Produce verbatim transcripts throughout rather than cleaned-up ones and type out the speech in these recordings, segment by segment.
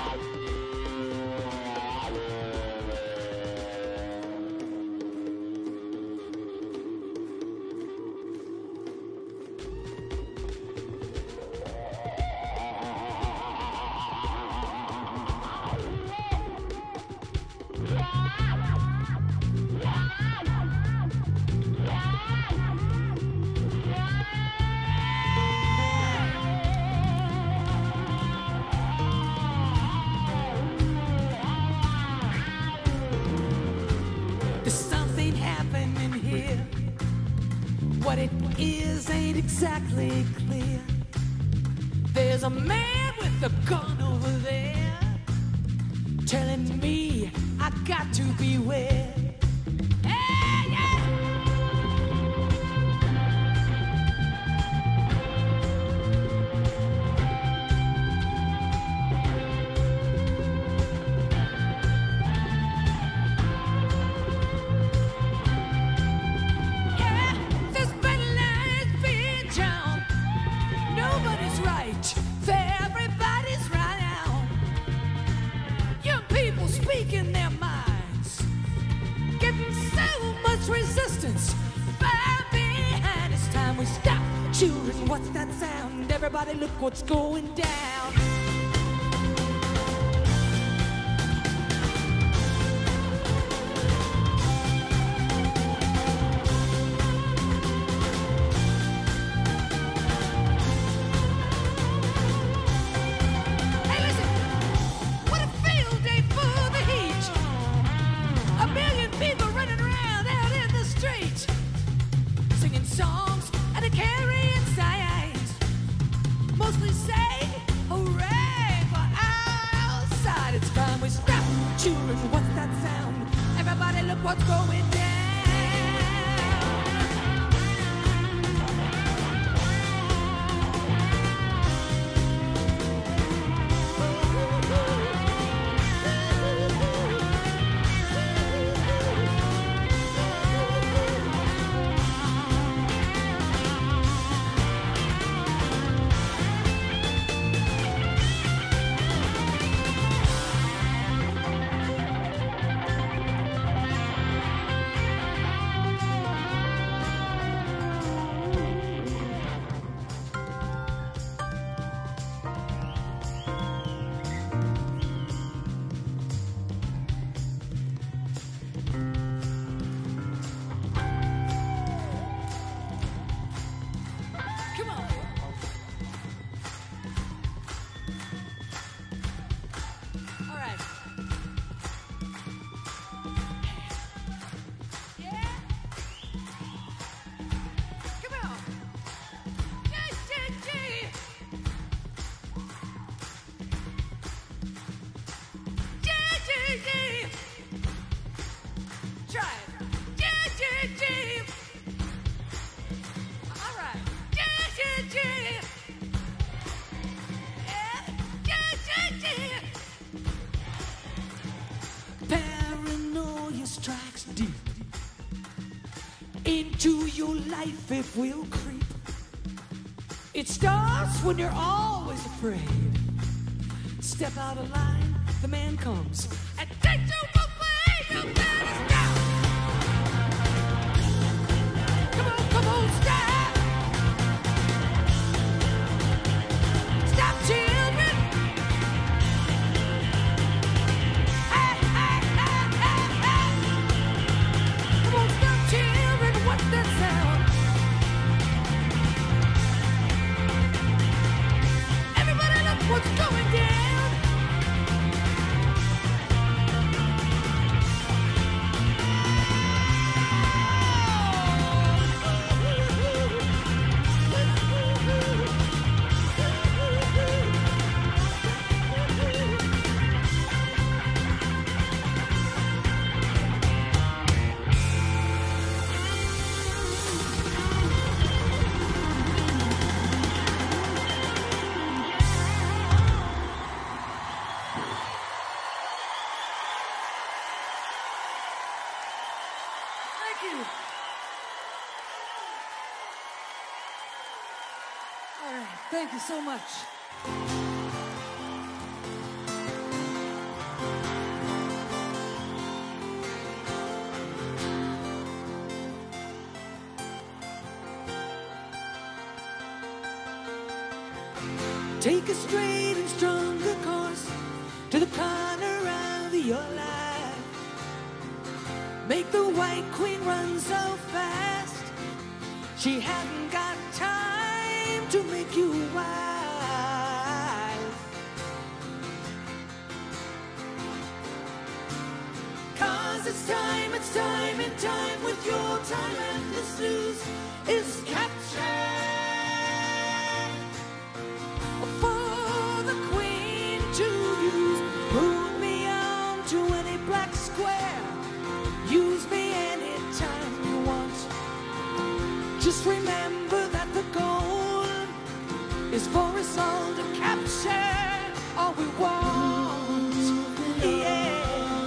What it is ain't exactly clear. There's a man with a gun over there telling me I got to beware. Hey, yeah. Speaking their minds, getting so much resistance far behind. It's time we stop shooting. What's that sound? Everybody look what's going down. Songs and a carrying signs, mostly say hooray for outside. It's time we stop shooting. What's that sound? Everybody look what's going down. Paranoia strikes deep into your life. It will creep. It starts when you're always afraid. Step out of line, the man comes and takes you away. You better stop. Come on, come on, stop. Stop, children. Hey, hey, hey, hey, hey. Come on, stop, children. What's that sound? Everybody look what's going down. Thank you. All right, thank you so much. Take a straight and stronger course to the corner of your life. Make the white queen run so fast, she hasn't got time to make you wild. 'Cause it's time, it's time and time with your time, and the snooze is captured. For the queen to use, move me on to any black square. Use me anytime you want. Just remember that the goal is for us all to capture all we want. Yeah.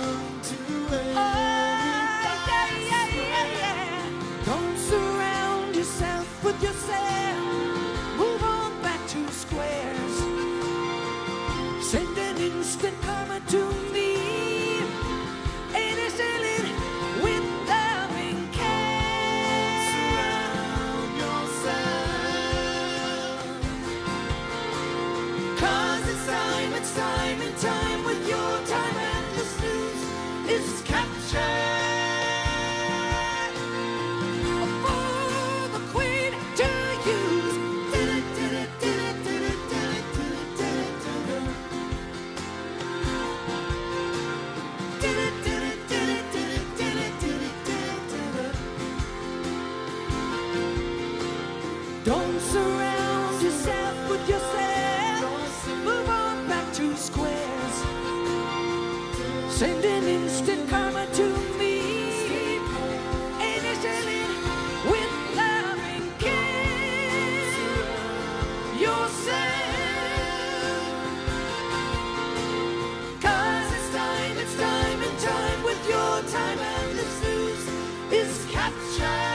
Oh, yeah, yeah, yeah, yeah. Don't surround yourself with yourself. Move on back to squares. Send an instant karma to me. Ain't it silly? With loving care. Surround yourself. 'Cause it's time, it's time and time with your time, and the snooze is captured. For the queen to use. Don't surround yourself with yourself. Move on back to squares. Send an instant karma to me. Ain't it silly? With loving care. Yourself. 'Cause it's time, it's time and time with your time, and the snooze is captured.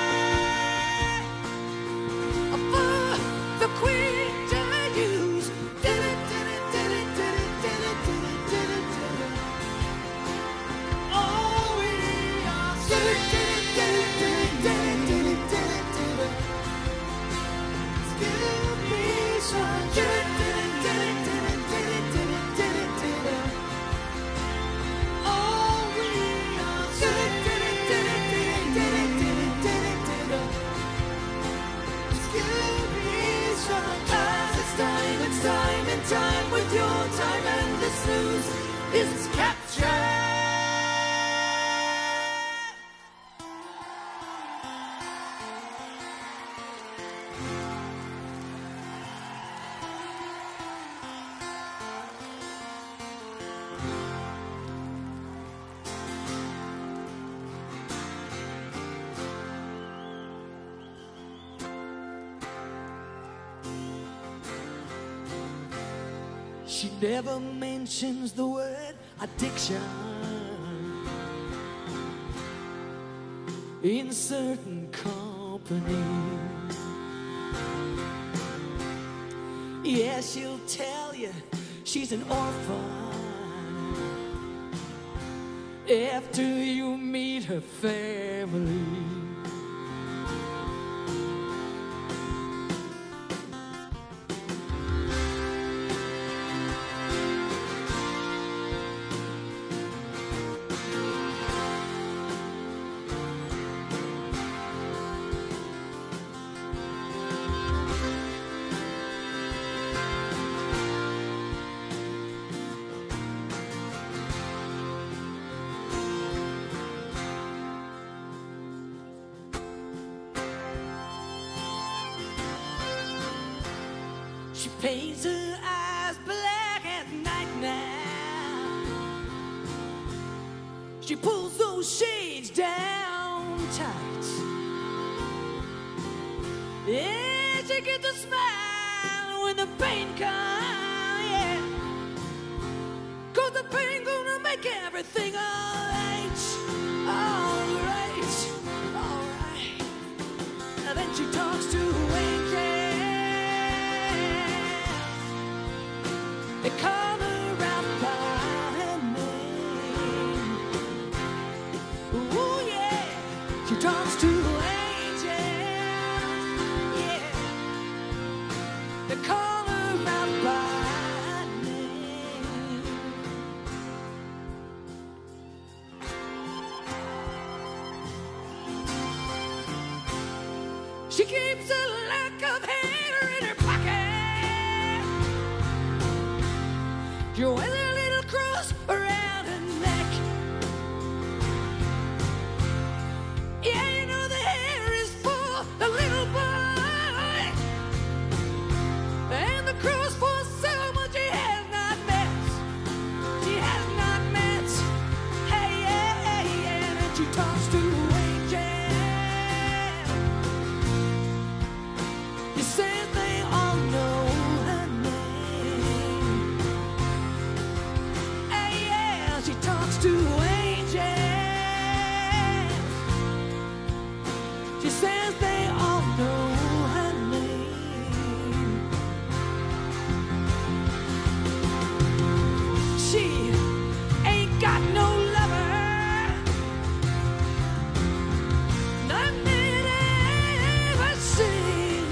The queen to use. Oh, we are time with your time, and the snooze is captured. She never mentions the word addiction in certain company. Yeah, she'll tell you she's an orphan after you meet her family. She paints her eyes black at night now. She pulls those shades down tight. Yeah, she gets a smile when the pain comes, yeah. 'Cause the pain gonna make everything alright. Alright, alright. And then she talks to angels. They call her out by her name. Ooh, yeah. She talks to angels. Yeah. They call her out keeps a lock of hair in her pocket. She wears a little cross around her neck. Yeah, you know the hair is for the little boy, and the cross for someone she has not met. She has not met. Hey, yeah, hey, yeah, and she talks to angels. He says they all know her name. Hey, yeah, she talks to angels. She says they all know her name. She ain't got no lover, none that I ever seen.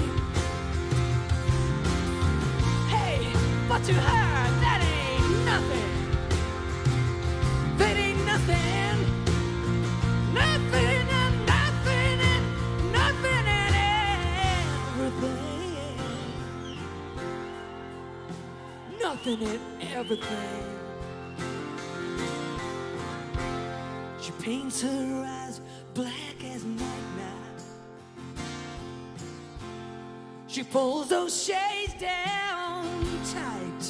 Hey, but to her, that ain't nothing. That ain't nothing. Nothing and nothing and nothing and everything. Nothing and everything. She paints her eyes black as night now. She pulls those shades down tight.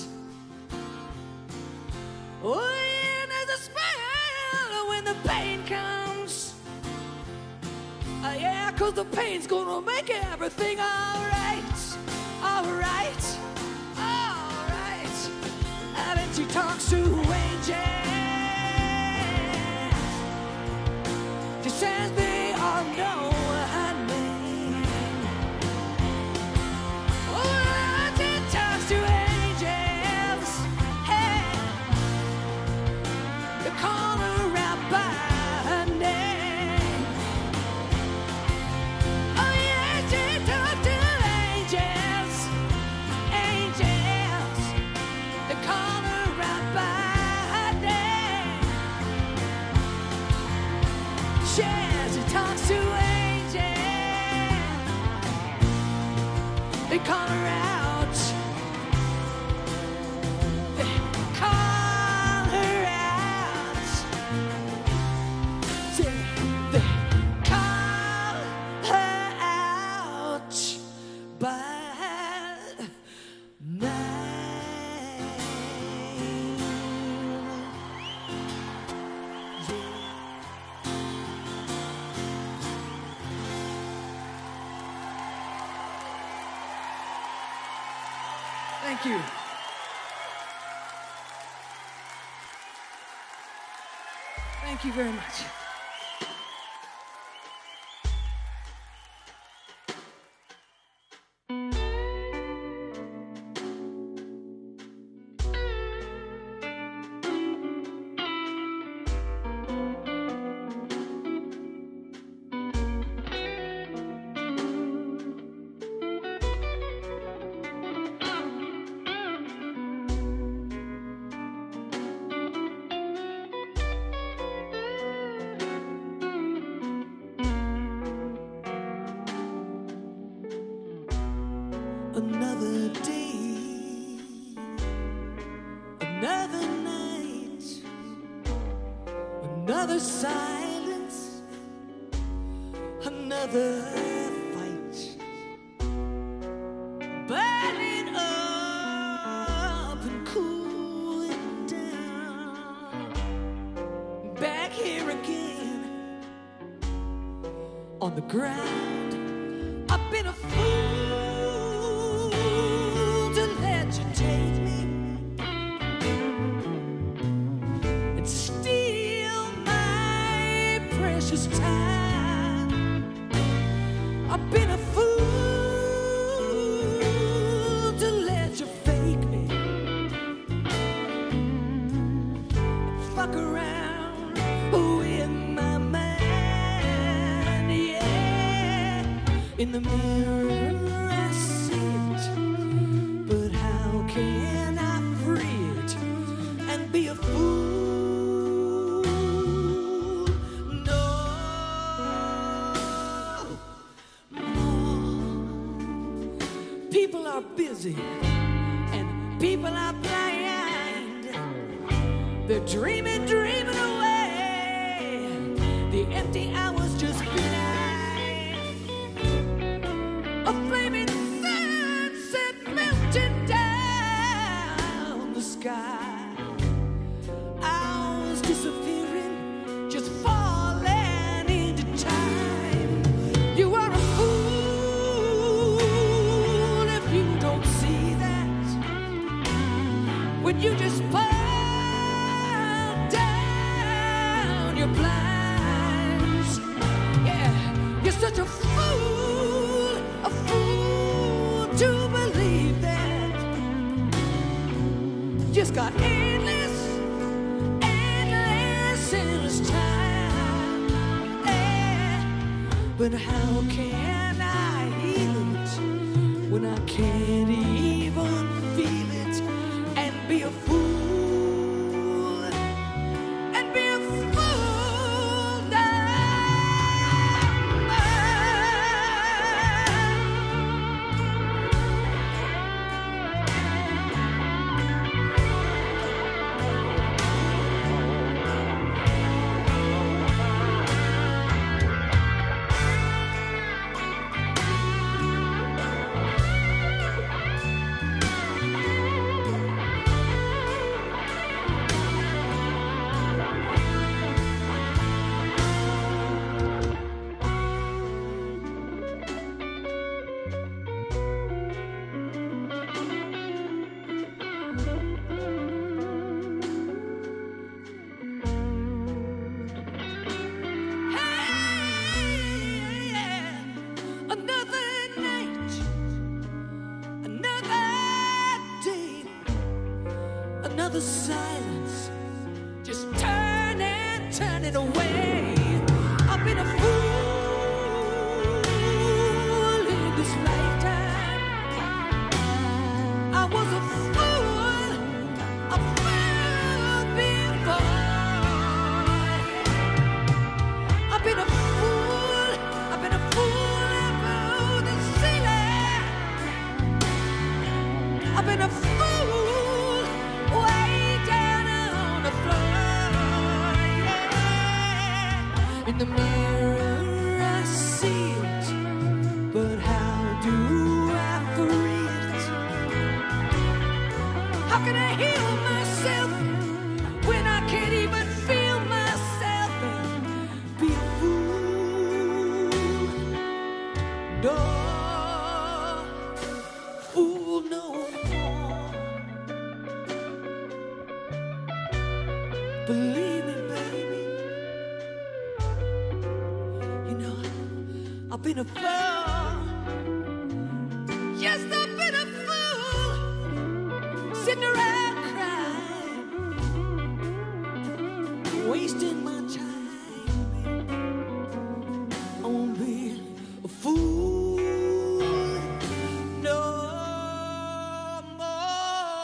Oh, yeah, there's a smile when the pain comes. Uh, yeah, 'cause the pain's gonna make everything alright. Alright. Alright. And then she talks to angels. She says they all know her name. Oh, she talks to angels. Hey, they call her out by her name. Oh, yeah, she talks to angels. Angels, they call her out by her name. Yeah, she talks to angels. They call her out. They call her out. Say, they call her out by name. Yeah. Thank you. Thank you very much. Another day, another night, another silence, another fight, burning up and cooling down. Back here again on the ground. I've been a fool to let you take me and steal my precious time. I've been a fool to let you fake me and fuck around with my mind. Yeah, in the mirror I see it, but how can I free it and be a fool? No more. people are busy and people are blind. They're dreaming, dreaming away. The empty hours just behind. A flaming sunset melting down the sky. Hours disappearing, just falling into time. You are a fool if you don't see that. When you just fall down your blinds. Yeah, you're such a fool, a fool to believe that. Just got endless, endless, endless time. Yeah. But how can I heal it when I can't even feel it? And be a fool, and be a fool now. Another silence, just turning, turning away. I've been a fool in this lifetime. I was a fool, a fool before. I've been a fool, I've been a fool above the ceiling. I've been a fool. In the mirror I see it, but how do I free it? How can I heal myself when I can't even feel myself and be a fool? No, fool no more. Believe me, baby. I've been a fool. Yes, I've been a fool. Sitting around crying, wasting my time on being a fool no more.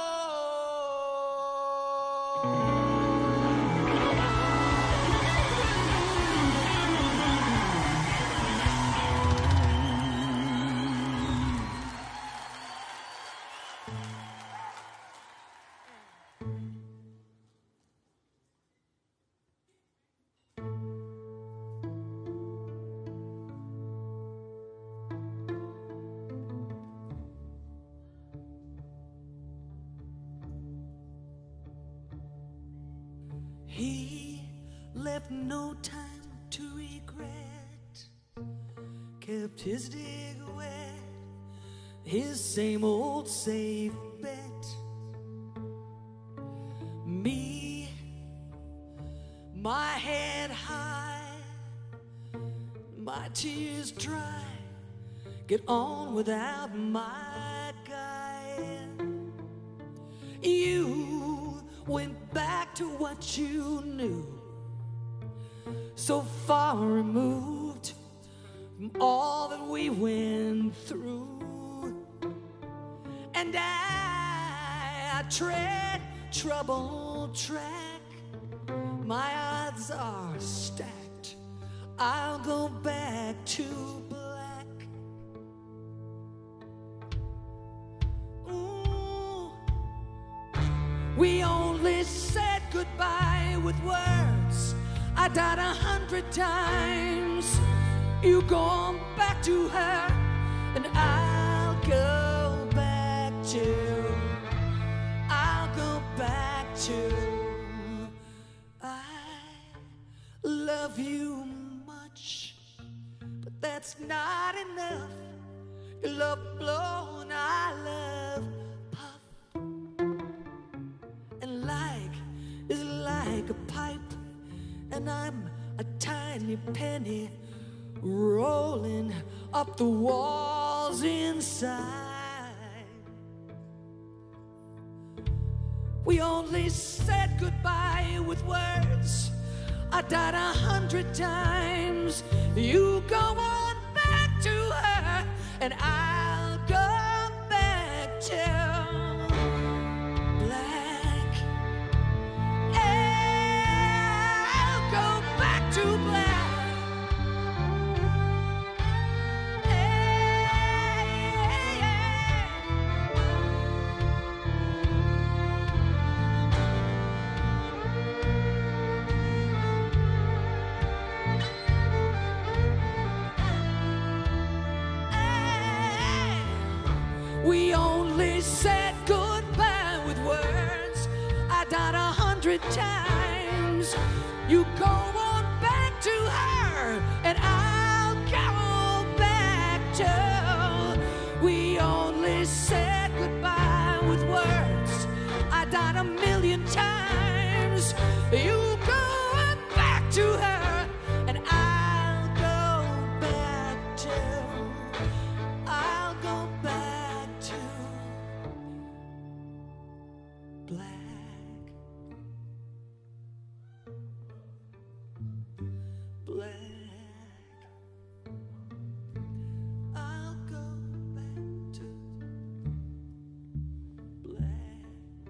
He left no time to regret, kept his dig wet, his same old safe bet. Me, my head high, my tears dry, get on without my guy. You went back to what you knew, so far removed from all that we went through. And I, I tread troubled track, my odds are stacked, I'll go back to black. goodbye with words. I died a hundred times. You go on back to her, and I'll go back to, I'll go back to. I love you much, but that's not enough. Your love blow and I love puff. And like is like a pipe, and I'm a tiny penny rolling up the walls inside. We only said goodbye with words. I died a hundred times. You go on back to her, and I'll go back to black. I'll go back to black. We only said goodbye with words. I died a hundred times. You go on back to her, and I'll go back to. We only said goodbye with words. I died a million times. You go on back to her, and I'll go back to. I'll go back to black, black. I'll go back to black.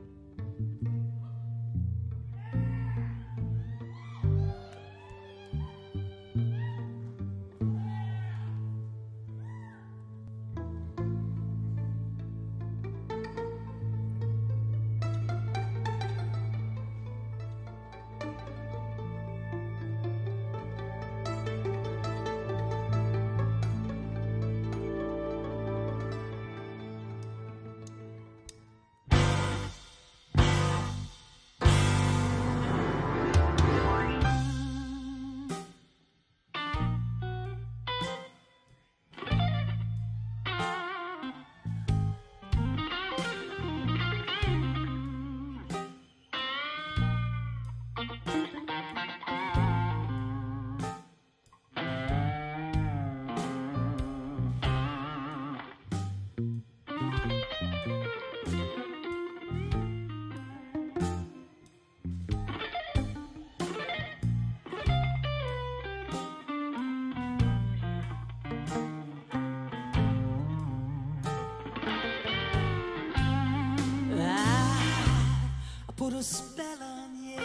Put a spell on you,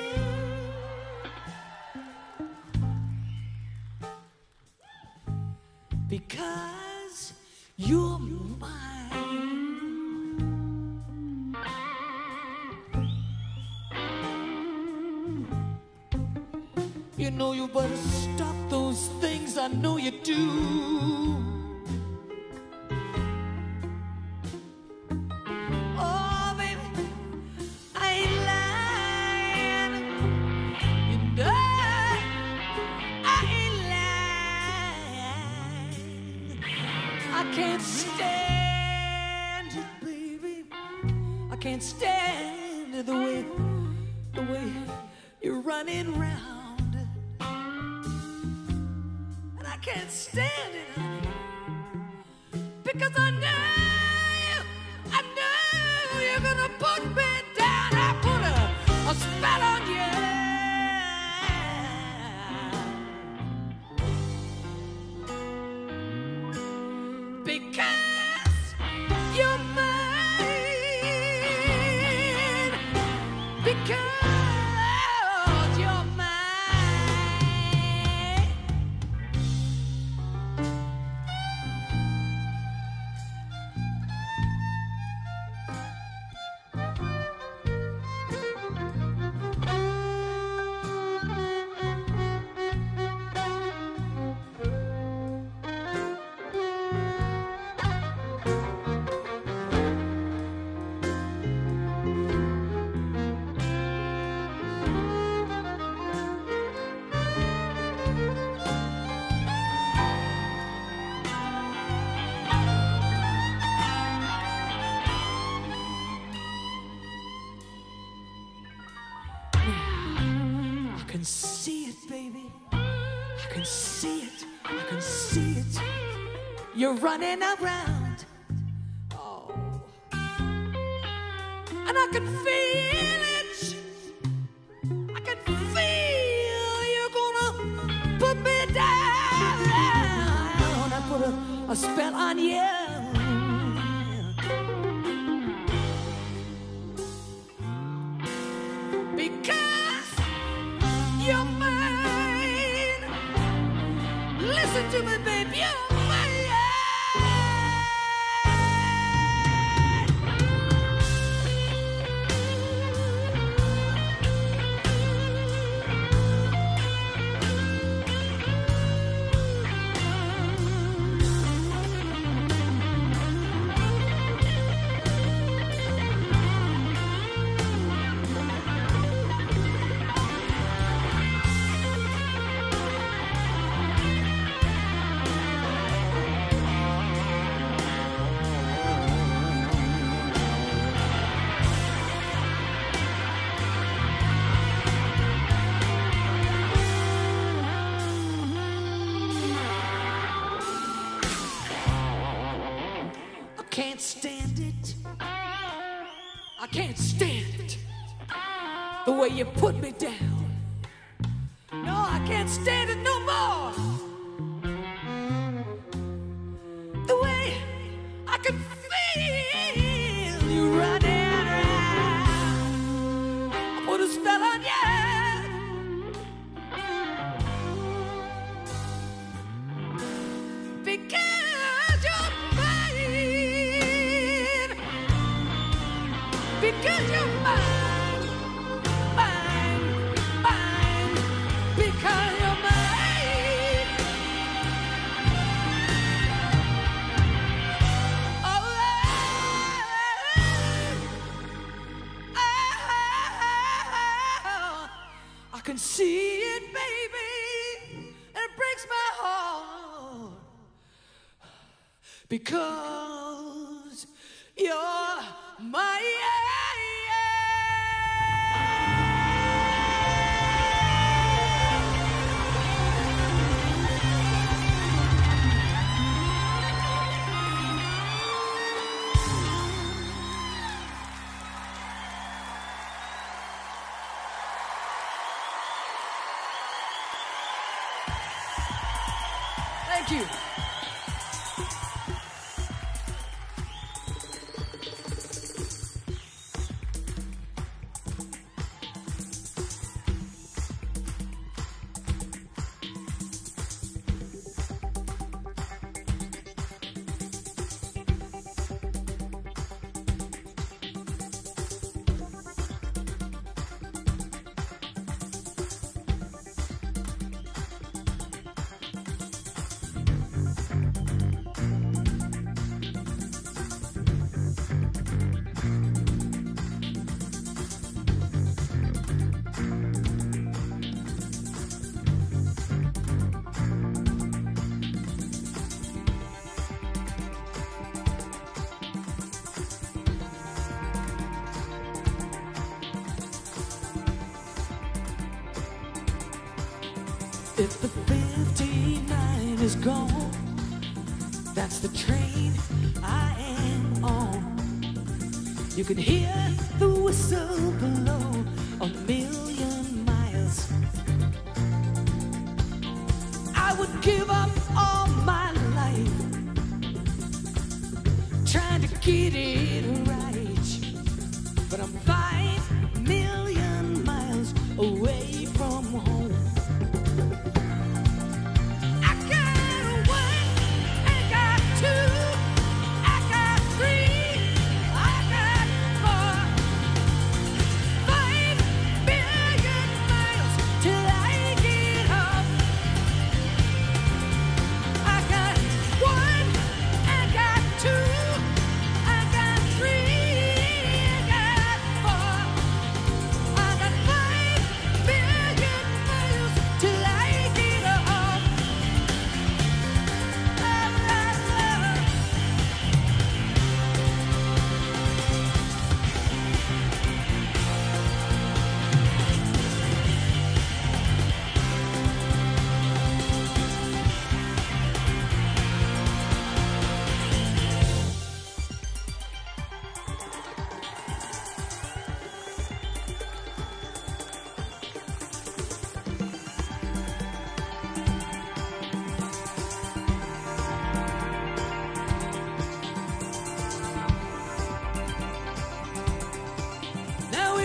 because you're mine. You know you better stop those things, I know you do. I can't stand it, baby. I can't stand it, the way, the way you're running round. And I can't stand it, honey, because I know you, I know you're gonna put me down. I put a, a spell on you. Because you're mine. Because you're mine. can see it, baby. I can see it. I can see it. You're running around. Oh. And I can feel it. I can feel you're gonna put me down. I put a, a spell on you. You're mine. Listen to me, babe. You're can't stand it. I can't stand it. The way you put me down. No, I can't stand it no more. The way I can feel you running around. I put a spell on you. Because you're Because you're mine, mine, mine. Because you're mine. Oh, oh, I can see it, baby, and it breaks my heart. Because you're my Thank you. If the fifty-nine is gone, that's the train I am on. You can hear the whistle blow a million miles. I would give up all my life trying to get it right, but I'm five million miles away from home. I got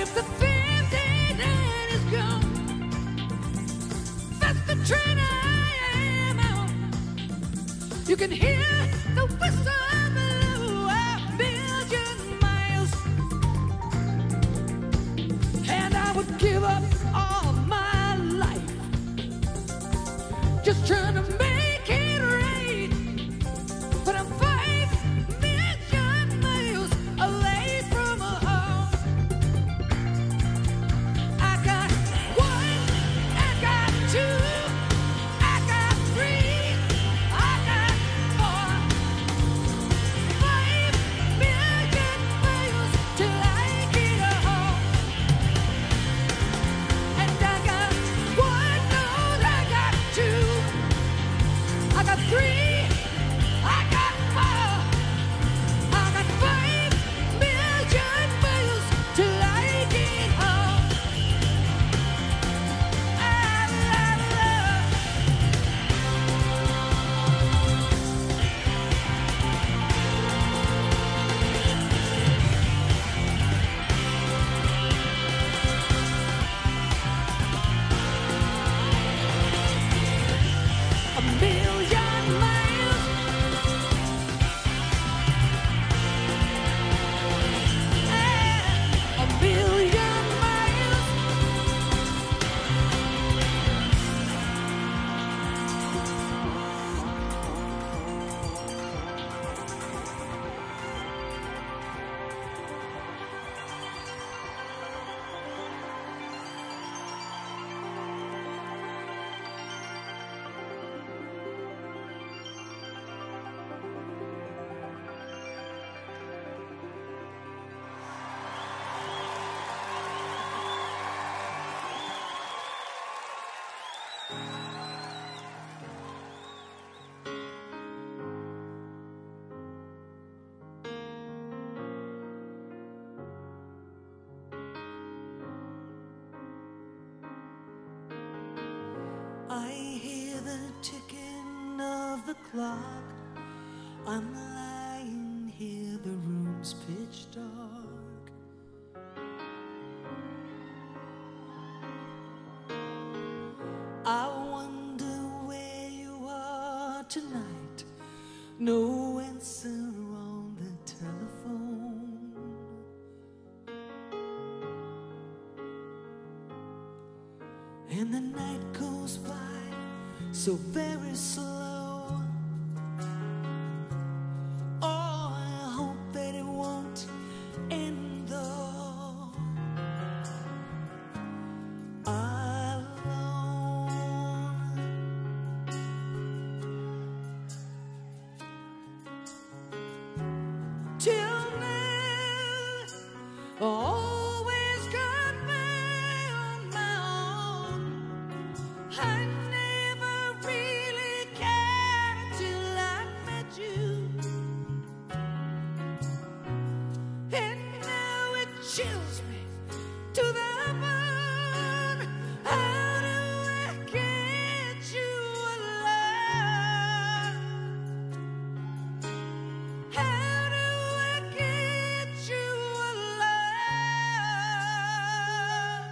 That's the fifty that is gone. That's the train I am on. You can hear the whistle below a million miles. And I would give up all my life just trying to make it right. But I'm five million miles away from home. I got one, I got two, I got three, I got four, five million miles till I get home. And I got one, no, I got two, I got three, I got four, I got five million miles till I get home. I love love. A million miles. A million miles. I hear the ticking of the clock. I'm lying here, the room's pitch dark. I wonder where you are tonight. No answer on the telephone. And the night goes by so very slow. Oh, I hope that it won't end though. Alone. Till now, always got me on my own. I never really cared till I met you. And now it chills me to the bone. How do I get you alone? How do I get you alone?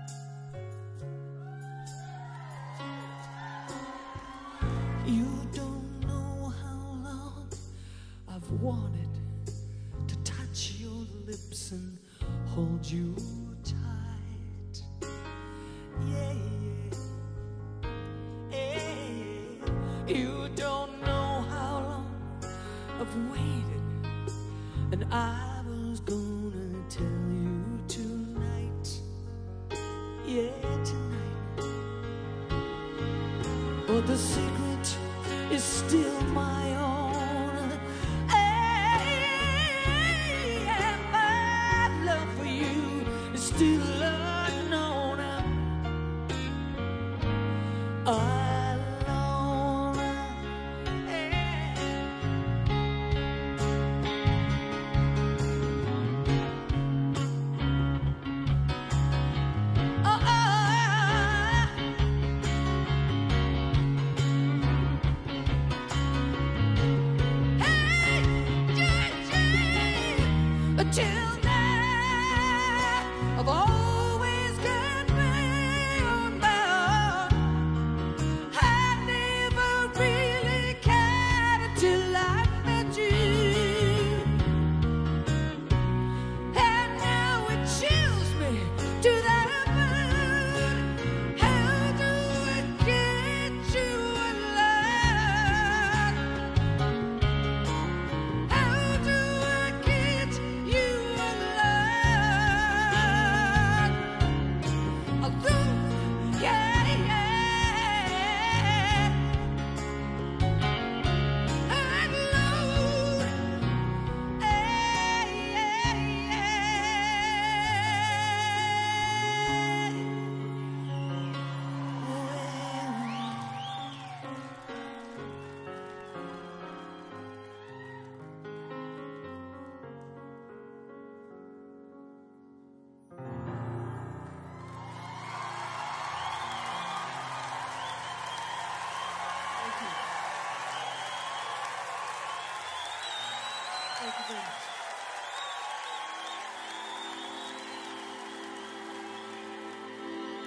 You don't know how long I've wanted to touch your lips and hold you tight. Yeah, yeah, yeah. You don't know how long I've waited, and I was gonna tell you tonight. Yeah, tonight. But the secret is still my own. Hey, and my love for you is still unknown. Alone. Hey. Oh, oh, oh. Till now, of all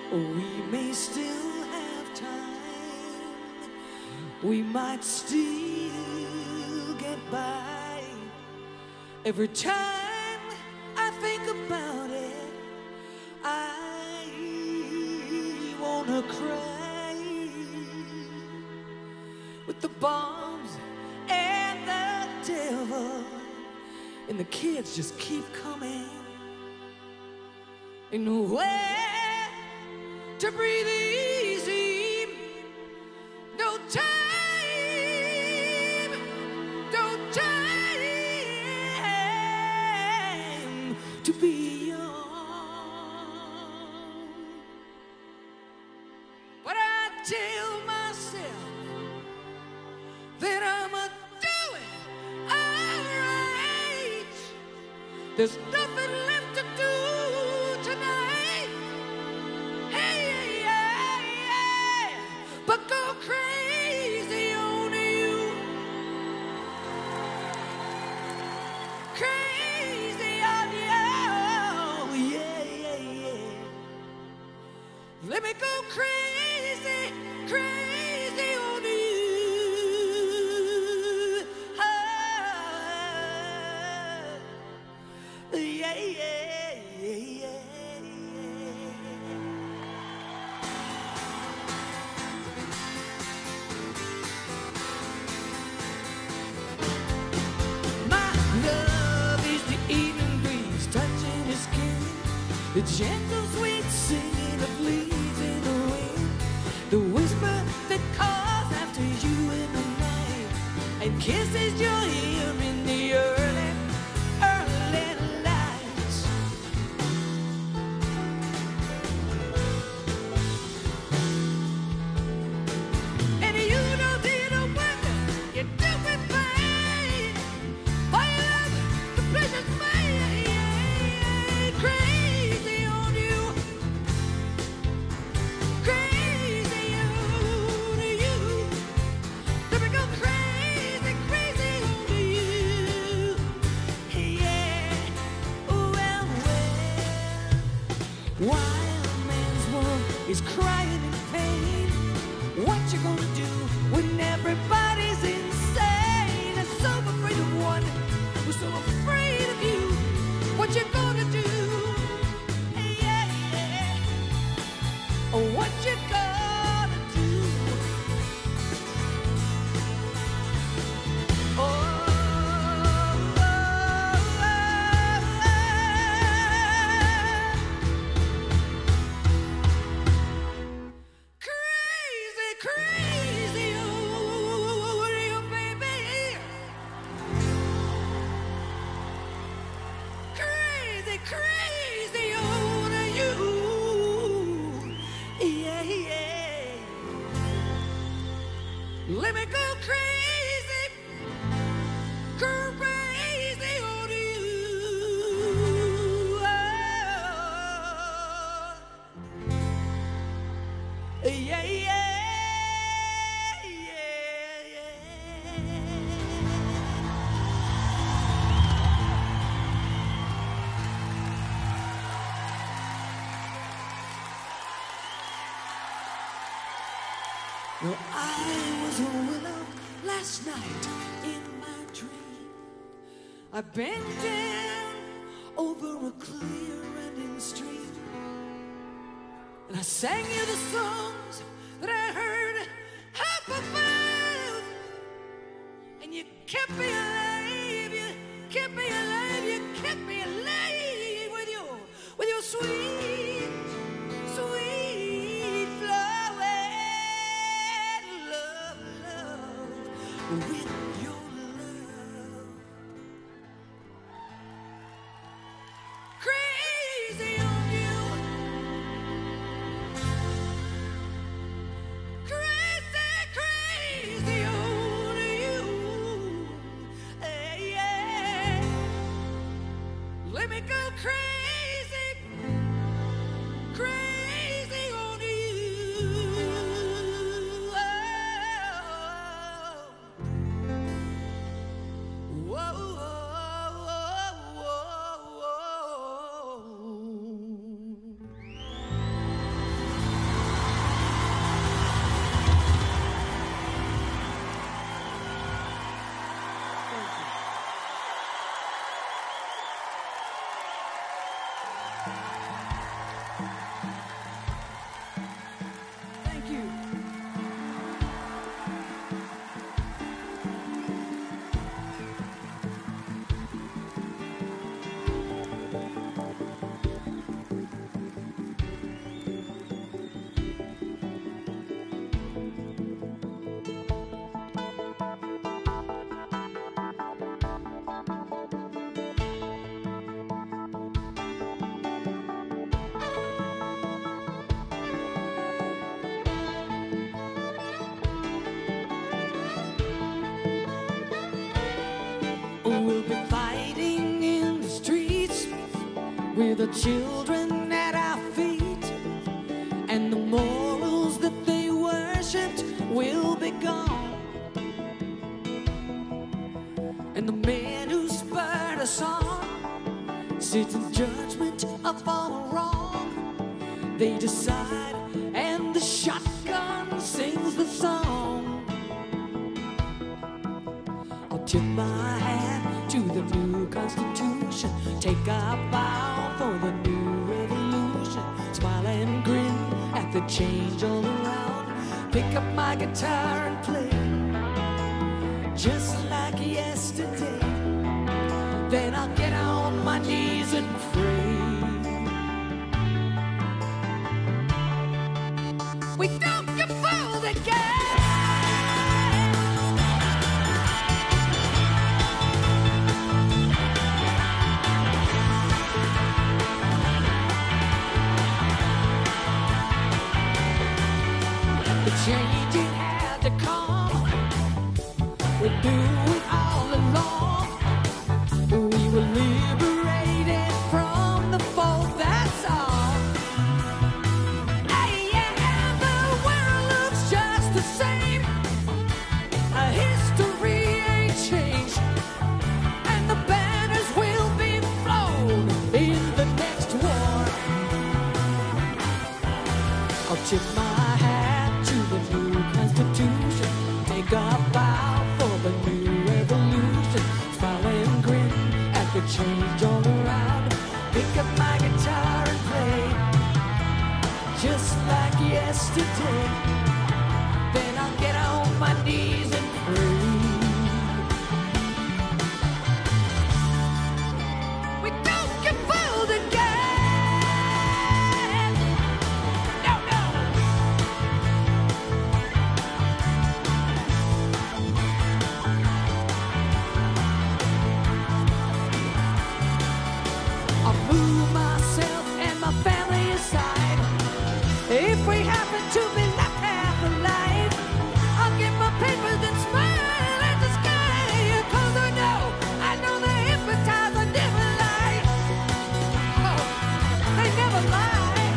we may still have time. We might still get by. Every time I think about it, I wanna cry. With the bombs and the devil, and the kids just keep coming. Ain't nowhere to breathe easy. No time, no time to be young. But I tell myself that I'ma do it alright. There's nothing left to do tonight. Hey, yeah, yeah, but go crazy on you. Crazy on you. Yeah, yeah, yeah. Let me go crazy, crazy on you. Oh, yeah, yeah, yeah, yeah. My love is the evening breeze touching your skin, the gentle sweet singing of leaves in the wind, the whisper that calls after you in the night, and kisses your ear in the early, early lights. And you don't need a weapon, you do it fine. For your love, the pleasure's mine. Crazy on you. Crazy on you. Let me go crazy, crazy on you. Yeah, well, well. Wild man's world is crying in pain. What you gonna do when everybody's insane and so afraid of one, who's so afraid of you? What you gonna do? Yeah, yeah. Oh, what you gonna do? Oh, oh, oh, crazy, crazy, oh, you baby. Crazy, crazy on you. Yeah, yeah. Let me go crazy, crazy on you. Oh. Yeah, yeah, yeah, yeah. Well, I was a willow last night in my dream. I bent down over a clear running stream, and I sang you the songs that I heard up above. And you kept me alive, you kept me alive, you kept me alive with your, with your sweet, sweet flowing love, love, with your love. Crazy on you. Crazy, crazy on you. Hey, yeah. Let me go crazy, crazy on you. Oh. Whoa, whoa, whoa, whoa. with the children at our feet, and the morals that they worshipped will be gone. And the man who spurred us on sits in judgment of all wrong. They decide, and the shotgun sings the song. I'll tip my hat to the new Constitution, take a bow for the new revolution, smile and grin at the change all around, pick up my guitar and play just like yesterday. Then I'll get on my knees and pray. We don't get fooled again. The changing had to come. We knew it all along. We were liberated from the fold, that's all. Hey, yeah, the world looks just the same. Our history ain't changed, and the banners will be flown in the next war. I'll tip my hat to the new Constitution, take a bow for the new revolution, smile and grin at the change all around, pick up my guitar and play just like yesterday. Then I'll get on my knees and pray. We don't get fooled again. No, no. I'll move myself and my family aside. If we happen to be left half alive, I'll get my papers and smile at the sky. 'Cause I know, I know the hypnotizer never lie. Oh, they never lie.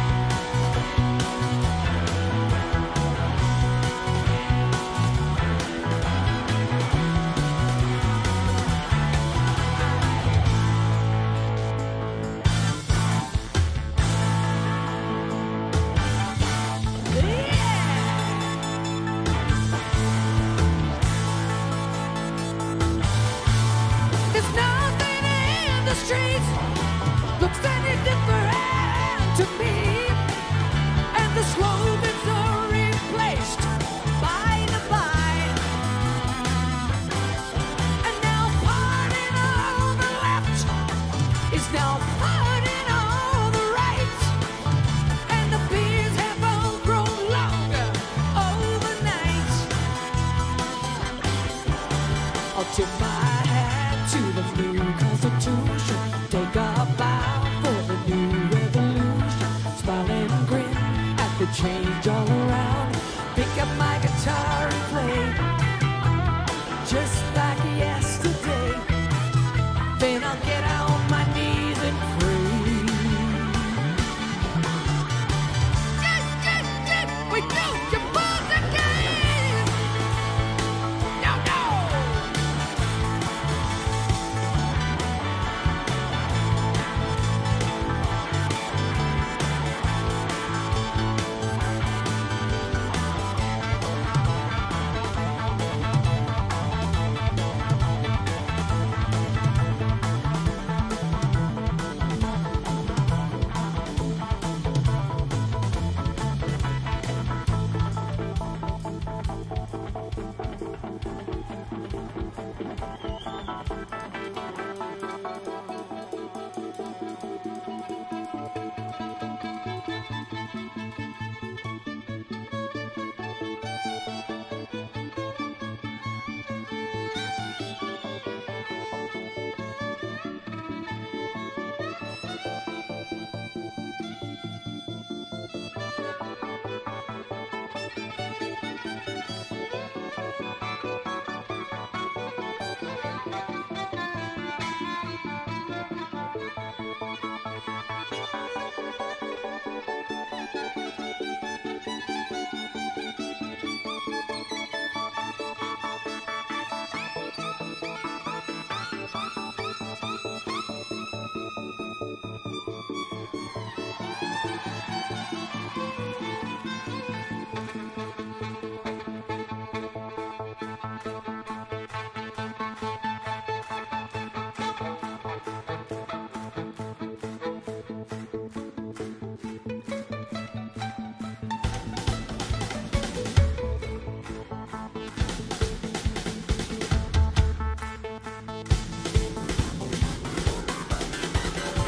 There's nothing in the streets looks any different to me, and the slogans are replaced by the by. And now pardon all the left is now pardon all the right, and the beers have all grown longer overnight. I'll tip my hat to the new Constitution, take a bow for the new revolution, smile and grin at the change all around, pick up my guitar and play just like yesterday. Then I'll get on my knees and pray. We don't get fooled again. No, no.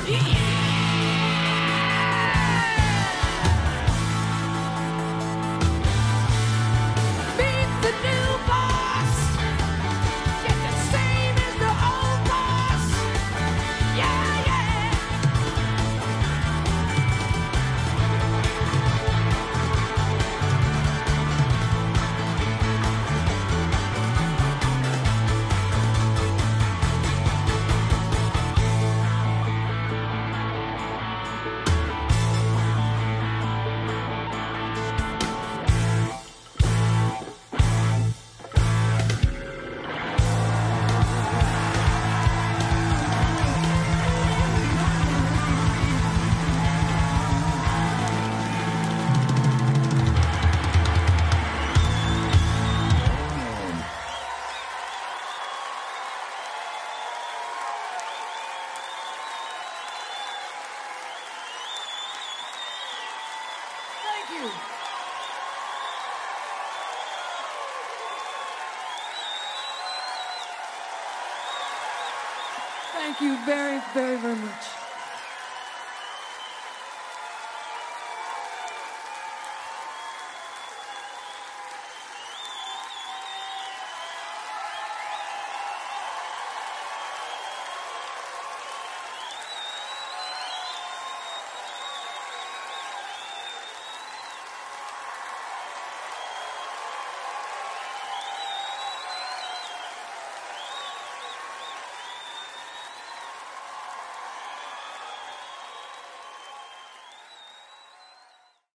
Thank you. Thank you very, very, very much.